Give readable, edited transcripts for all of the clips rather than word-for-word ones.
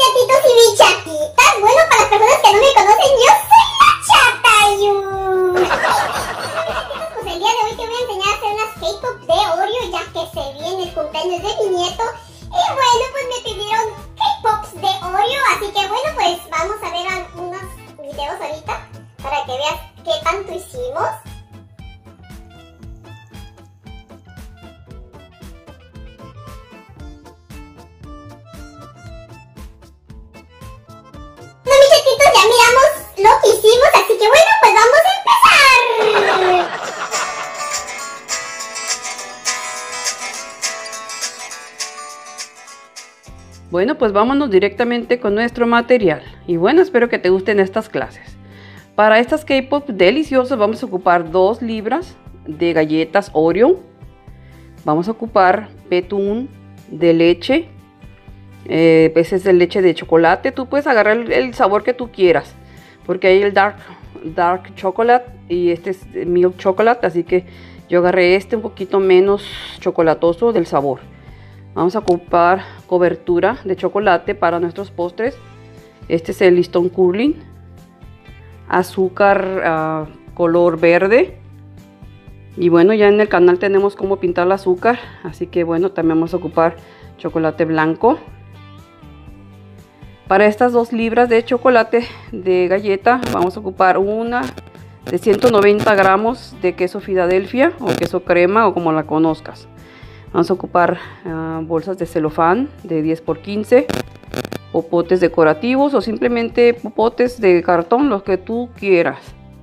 chatitos y mis chatitas. Bueno, para las personas que no me conocen, yo soy la Chatayu. Chatitos, pues el día de hoy te voy a enseñar a hacer unas K-pop de Oreo, ya que se viene el cumpleaños de mi nieto. Y bueno, pues me pidieron K-pops de Oreo, así que bueno, pues vamos a ver algunos videos ahorita para que veas qué tanto hicimos. Ya miramos lo que hicimos, así que bueno, pues vamos a empezar. Bueno, pues vámonos directamente con nuestro material. Y bueno, espero que te gusten estas clases. Para estas K-pop deliciosas vamos a ocupar 2 libras de galletas Oreo. Vamos a ocupar betún de leche. Pues es de leche de chocolate. Tú puedes agarrar el sabor que tú quieras, porque hay el dark chocolate y este es milk chocolate, así que yo agarré este un poquito menos chocolatoso del sabor. Vamos a ocupar cobertura de chocolate para nuestros postres. Este es el Listón Curling, azúcar color verde. Y bueno, ya en el canal tenemos cómo pintar el azúcar, así que bueno, también vamos a ocupar chocolate blanco. Para estas 2 libras de chocolate de galleta vamos a ocupar una de 190 gramos de queso Filadelfia o queso crema o como la conozcas. Vamos a ocupar bolsas de celofán de 10 por 15, popotes decorativos o simplemente popotes de cartón, los que tú quieras.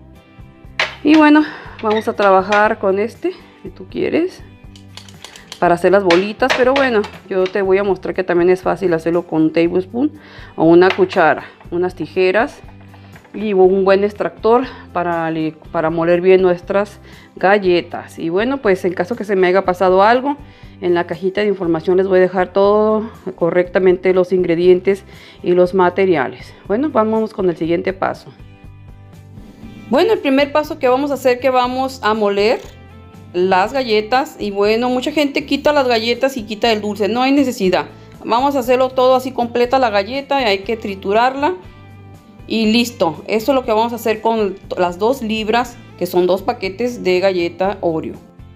Y bueno, vamos a trabajar con este si tú quieres para hacer las bolitas, pero bueno, yo te voy a mostrar que también es fácil hacerlo con un tablespoon o una cuchara, unas tijeras y un buen extractor para moler bien nuestras galletas. Y bueno, pues en caso que se me haya pasado algo, en la cajita de información les voy a dejar todo correctamente, los ingredientes y los materiales. Bueno, vamos con el siguiente paso. Bueno, el primer paso que vamos a hacer, que vamos a moler las galletas. Y bueno, mucha gente quita las galletas y quita el dulce, no hay necesidad. Vamos a hacerlo todo así completa la galleta y hay que triturarla y listo. Eso es lo que vamos a hacer con las 2 libras, que son 2 paquetes de galleta Oreo.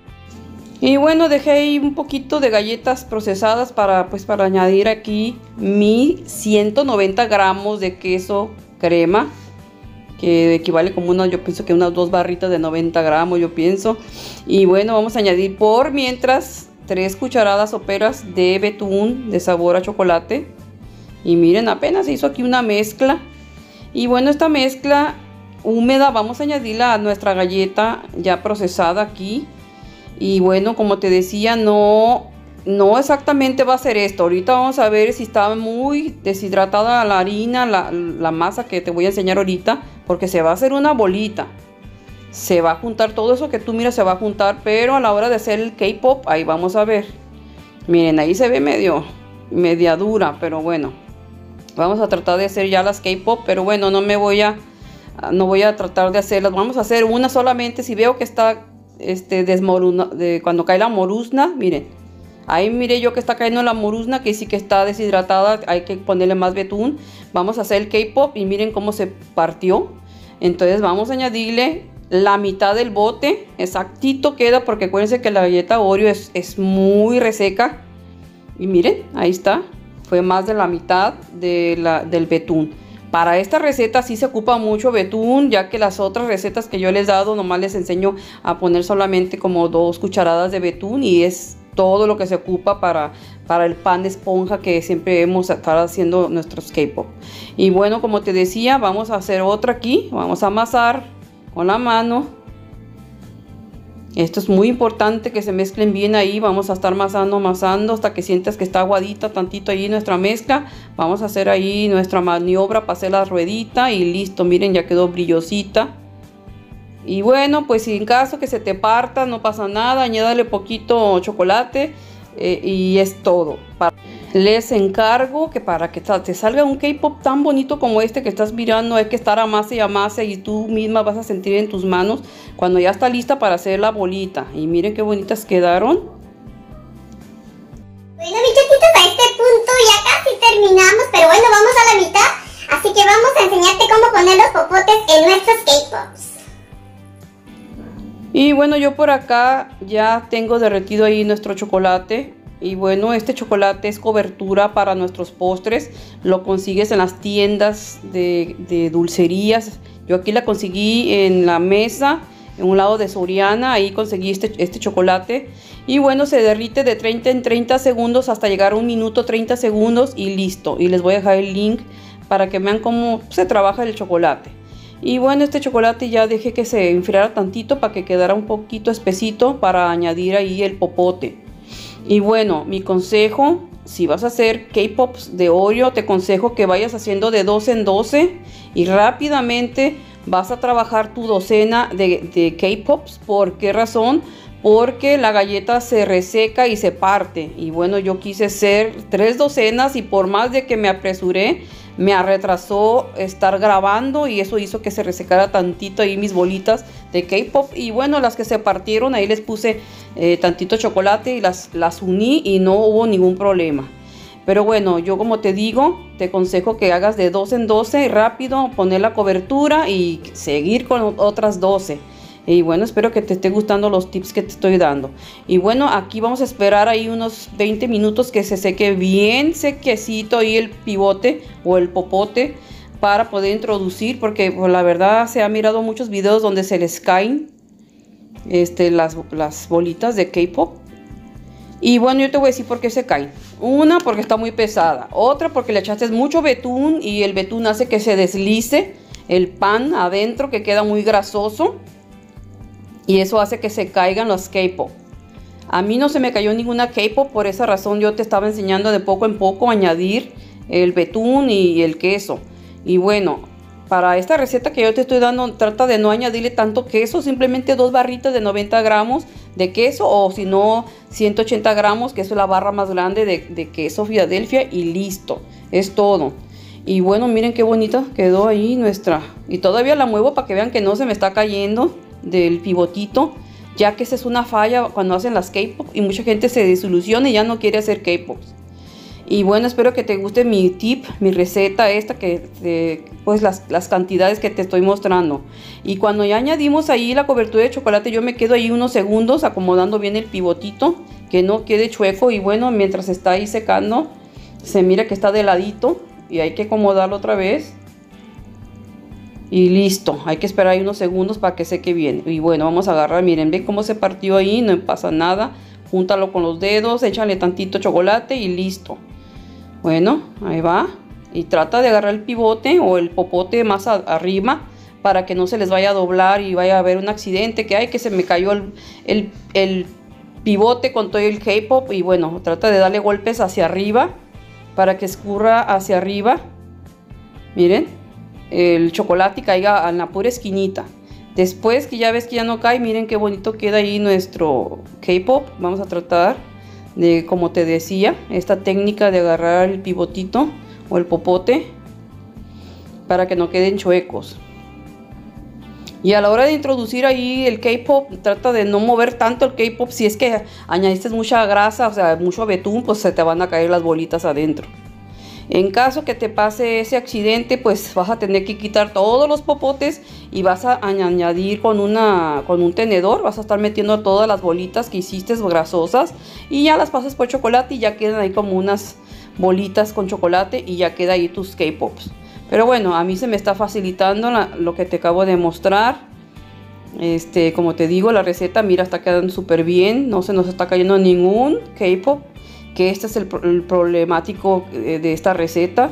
Y bueno, dejé ahí un poquito de galletas procesadas para añadir aquí mi 190 gramos de queso crema, que equivale como yo pienso que unas 2 barritas de 90 gramos, yo pienso. Y bueno, vamos a añadir por mientras 3 cucharadas soperas de betún de sabor a chocolate. Y miren, apenas se hizo aquí una mezcla. Y bueno, esta mezcla húmeda vamos a añadirla a nuestra galleta ya procesada aquí. Y bueno, como te decía, no exactamente va a ser esto. Ahorita vamos a ver si está muy deshidratada la harina, la masa que te voy a enseñar ahorita, porque se va a hacer una bolita. Se va a juntar todo eso que tú miras, se va a juntar, pero a la hora de hacer el K-pop, ahí vamos a ver. Miren, ahí se ve media dura, pero bueno, vamos a tratar de hacer ya las K-pop, pero bueno, no voy a tratar de hacerlas. Vamos a hacer una solamente. Si veo que está cuando cae la moruzna, miren. Ahí mire yo que está cayendo la moruzna, que sí que está deshidratada, hay que ponerle más betún. Vamos a hacer el K-pop y miren cómo se partió. Entonces vamos a añadirle la mitad del bote, exactito queda, porque acuérdense que la galleta Oreo es muy reseca. Y miren, ahí está, fue más de la mitad del betún. Para esta receta sí se ocupa mucho betún, ya que las otras recetas que yo les he dado nomás les enseño a poner solamente como 2 cucharadas de betún y es todo lo que se ocupa para el pan de esponja que siempre hemos estado haciendo nuestros K-pop. Y bueno, como te decía, vamos a hacer otra aquí. Vamos a amasar con la mano. Esto es muy importante que se mezclen bien ahí. Vamos a estar amasando hasta que sientas que está aguadita tantito ahí nuestra mezcla. Vamos a hacer ahí nuestra maniobra para hacer la ruedita y listo. Miren, ya quedó brillosita. Y bueno, pues si en caso que se te parta, no pasa nada, añádale poquito chocolate y es todo. Les encargo que para que te salga un K-pop tan bonito como este que estás mirando, hay que estar amase y amase y tú misma vas a sentir en tus manos cuando ya está lista para hacer la bolita. Y miren qué bonitas quedaron. Bueno, mis chatitos, a este punto ya casi terminamos, pero bueno, vamos a vamos a enseñarte cómo poner los popotes en nuestros K-Pops. Y bueno, yo por acá ya tengo derretido ahí nuestro chocolate. Y bueno, este chocolate es cobertura para nuestros postres. Lo consigues en las tiendas de dulcerías. Yo aquí la conseguí en la mesa, en un lado de Soriana. Ahí conseguí este chocolate. Y bueno, se derrite de 30 en 30 segundos hasta llegar a 1 minuto 30 segundos y listo. Y les voy a dejar el link para que vean cómo se trabaja el chocolate. Y bueno, este chocolate ya dejé que se enfriara tantito para que quedara un poquito espesito para añadir ahí el popote. Y bueno, mi consejo, si vas a hacer K-Pops de Oreo, te aconsejo que vayas haciendo de 12 en 12 y rápidamente vas a trabajar tu docena de K-Pops. ¿Por qué razón? Porque la galleta se reseca y se parte. Y bueno, yo quise hacer 3 docenas y por más de que me apresuré, me retrasó estar grabando y eso hizo que se resecara tantito ahí mis bolitas de K-Pop. Y bueno, las que se partieron, ahí les puse tantito chocolate y las uní y no hubo ningún problema. Pero bueno, yo como te digo, te aconsejo que hagas de 12 en 12 rápido, poner la cobertura y seguir con otras 12. Y bueno, espero que te esté gustando los tips que te estoy dando. Y bueno, aquí vamos a esperar ahí unos 20 minutos que se seque bien sequecito ahí el pivote o el popote para poder introducir, porque pues, la verdad se ha mirado muchos videos donde se les caen las bolitas de K-Pop. Y bueno, yo te voy a decir por qué se caen. Una, porque está muy pesada. Otra, porque le echaste mucho betún y el betún hace que se deslice el pan adentro, que queda muy grasoso. Y eso hace que se caigan los K-Pop. A mí no se me cayó ninguna K-Pop, por esa razón yo te estaba enseñando de poco en poco añadir el betún y el queso. Y bueno, para esta receta que yo te estoy dando, trata de no añadirle tanto queso, simplemente 2 barritas de 90 gramos de queso o si no 180 gramos, que es la barra más grande de queso Filadelfia y listo, es todo. Y bueno, miren qué bonita quedó ahí nuestra. Y todavía la muevo para que vean que no se me está cayendo del pivotito, ya que esa es una falla cuando hacen las K-Pop y mucha gente se desilusiona y ya no quiere hacer K-Pops. Y bueno, espero que te guste mi tip, mi receta esta, pues las cantidades que te estoy mostrando. Y cuando ya añadimos ahí la cobertura de chocolate, yo me quedo ahí unos segundos acomodando bien el pivotito, que no quede chueco. Y bueno, mientras está ahí secando, se mira que está de ladito y hay que acomodarlo otra vez. Y listo, hay que esperar ahí unos segundos para que seque bien. Y bueno, vamos a agarrar, miren, ven cómo se partió ahí, no pasa nada. Júntalo con los dedos, échale tantito chocolate y listo. Bueno, ahí va. Y trata de agarrar el pivote o el popote más arriba para que no se les vaya a doblar y vaya a haber un accidente. Que hay que se me cayó el pivote con todo el K-Pop. Y bueno, trata de darle golpes hacia arriba para que escurra hacia arriba. Miren. El chocolate caiga en la pura esquinita. Después que ya ves que ya no cae, miren qué bonito queda ahí nuestro K-Pop. Vamos a tratar de, como te decía, esta técnica de agarrar el pivotito o el popote para que no queden chuecos. Y a la hora de introducir ahí el K-Pop, trata de no mover tanto el K-Pop. Si es que añadiste mucha grasa, o sea, mucho betún, pues se te van a caer las bolitas adentro. En caso que te pase ese accidente, pues vas a tener que quitar todos los popotes y vas a añadir con un tenedor, vas a estar metiendo todas las bolitas que hiciste grasosas y ya las pasas por chocolate y ya quedan ahí como unas bolitas con chocolate y ya queda ahí tus K-Pops. Pero bueno, a mí se me está facilitando lo que te acabo de mostrar. Como te digo, la receta, mira, está quedando súper bien, no se nos está cayendo ningún K-Pop. Que este es el problemático de esta receta.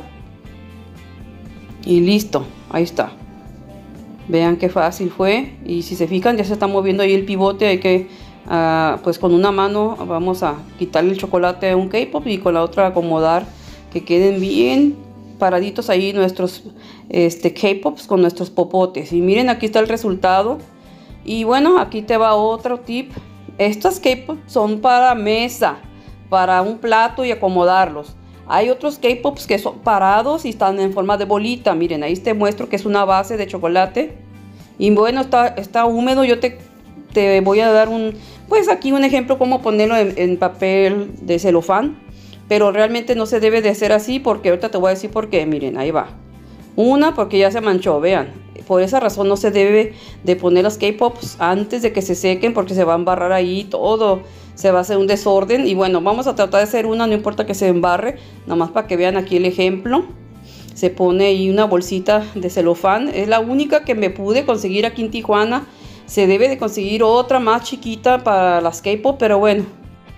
Y listo, ahí está. Vean qué fácil fue. Y si se fijan, ya se está moviendo ahí el pivote. Hay que, pues con una mano vamos a quitarle el chocolate a un K-Pop y con la otra acomodar que queden bien paraditos ahí nuestros K-Pops con nuestros popotes. Y miren, aquí está el resultado. Y bueno, aquí te va otro tip. Estos K-Pops son para mesa, para un plato y acomodarlos. Hay otros K-Pops que son parados y están en forma de bolita. Miren, ahí te muestro que es una base de chocolate. Y bueno, está húmedo. Yo te voy a dar pues aquí un ejemplo cómo ponerlo en papel de celofán. Pero realmente no se debe de hacer así porque ahorita te voy a decir por qué. Miren, ahí va. Una porque ya se manchó, vean. Por esa razón no se debe de poner los K-Pops antes de que se sequen, porque se va a embarrar ahí todo. Se va a hacer un desorden. Y bueno, vamos a tratar de hacer una, no importa que se embarre. Nada más para que vean aquí el ejemplo. Se pone ahí una bolsita de celofán. Es la única que me pude conseguir aquí en Tijuana. Se debe de conseguir otra más chiquita para las K-Pop, pero bueno.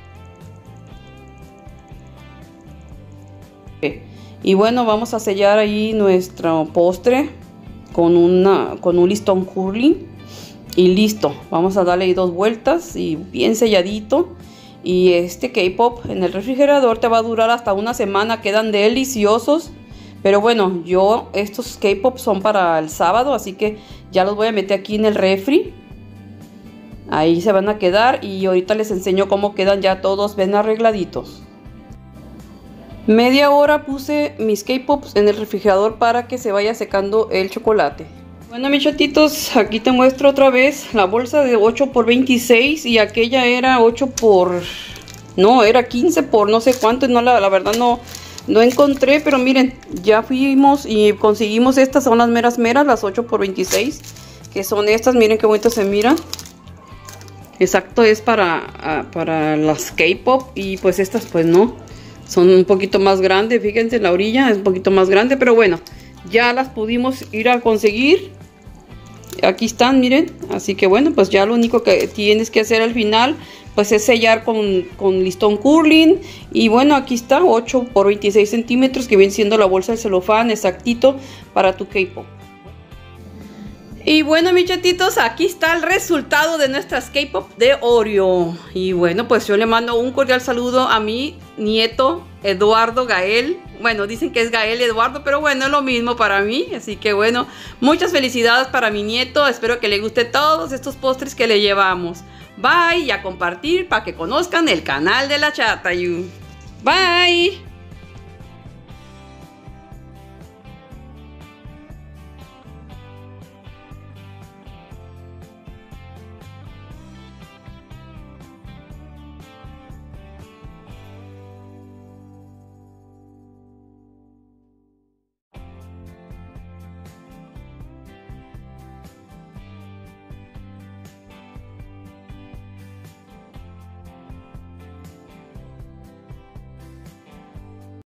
Y bueno, vamos a sellar ahí nuestro postre con un listón curling. Y listo, vamos a darle ahí 2 vueltas y bien selladito. Y este K-Pop en el refrigerador te va a durar hasta una semana, quedan deliciosos. Pero bueno, estos K-Pop son para el sábado, así que ya los voy a meter aquí en el refri. Ahí se van a quedar y ahorita les enseño cómo quedan ya todos bien arregladitos. Media hora puse mis K-Pops en el refrigerador para que se vaya secando el chocolate. Bueno, mis chatitos, aquí te muestro otra vez la bolsa de 8 por 26 y aquella era 8 por... no, era 15 por no sé cuánto, no, la verdad no encontré, pero miren, ya fuimos y conseguimos estas, son las meras, las 8 por 26, que son estas, miren qué bonito se mira. Exacto, es para las K-Pop y pues estas pues no, son un poquito más grandes, fíjense la orilla es un poquito más grande, pero bueno, ya las pudimos ir a conseguir. Aquí están, miren, así que bueno, pues ya lo único que tienes que hacer al final pues es sellar con listón curling. Y bueno, aquí está 8 por 26 centímetros que viene siendo la bolsa de celofán exactito para tu K-Pop. Y bueno, mis chatitos, aquí está el resultado de nuestras K-Pop de Oreo. Y bueno, pues yo le mando un cordial saludo a mi nieto Eduardo Gael. Bueno, dicen que es Gael Eduardo, pero bueno, es lo mismo para mí. Así que bueno, muchas felicidades para mi nieto. Espero que le guste todos estos postres que le llevamos. Bye, y a compartir para que conozcan el canal de la Chatayu. Bye.